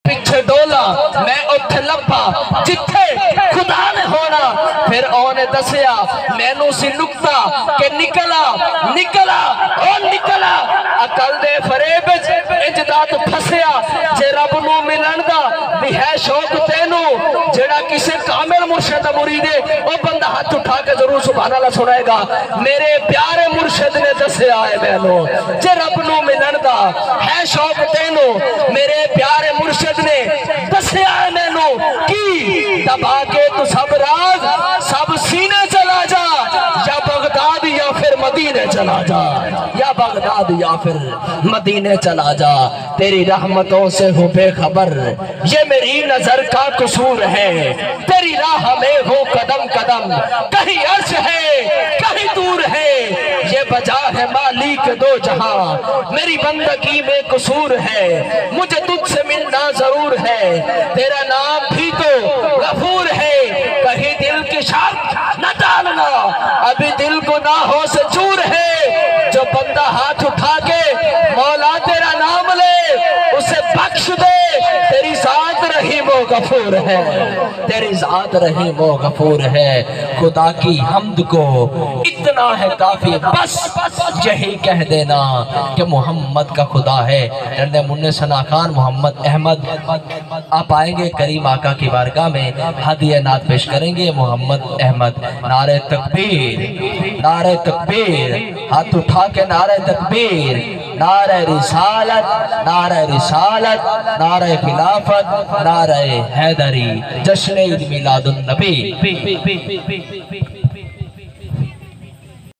پیچھے ڈولا میں اتھے لپا جتھے خدا نے ہونا پھر اونے دسیا مینوں سی نکتا کہ نکلا عقل دے فریب اجدا تو پھسیا جے رب نو ملن دا بھی ہے شوق تینوں جڑا کسے کامل مرشد مرید ہے وہ بندہ ہاتھ اٹھا کے ضرور سبحان اللہ سنائے گا میرے پیارے مرشد نے دسیا ہے مینوں جے رب نو ملن دا ہے شوق تینوں میرے پیارے مرشد نے دسیا ہے مینوں کی دبا کے تو سب راز سب سینے چلا جا یا بغداد یا پھر مدینے چلا جا یا بغداد یا پھر مدینے چلا جا تیری رحمتوں سے ہوں بے خبر یہ میری نظر کا قصور ہے تیری راہ میں ہو قدم قدم کہیں عرش ہے کہیں دور ہے یہ بجا ہے مالک دو جہاں میری بندگی میں قصور ہے مجھے تجھ سے ملنا ضرور ہے تیرا نام بھی تو غفور ہے کہیں دل کی شرط نہ ڈالنا ابھی دل گناہوں سے چور ہے جو بندہ ہاتھ اٹھا کے مولا تیرا نام لے اسے بخش دے تیری ذات رحیم و غفور ہے تیری ذات رحیم و غفور ہے خدا کی حمد کو اتنا ہے کافی بس یہی کہہ دینا کہ محمد کا خدا ہے جنہیں منہ ثنا خان محمد احمد آپ آئیں گے کریم آقا کی بارگاہ میں ہدیہ نعت پیش کریں گے محمد احمد نعرہ تکبیر ہاتھ اٹھا کے نعرہ تکبیر نعرہ رسالت نعرہ خلافت نعرہ حیدری جشن عید میلاد النبی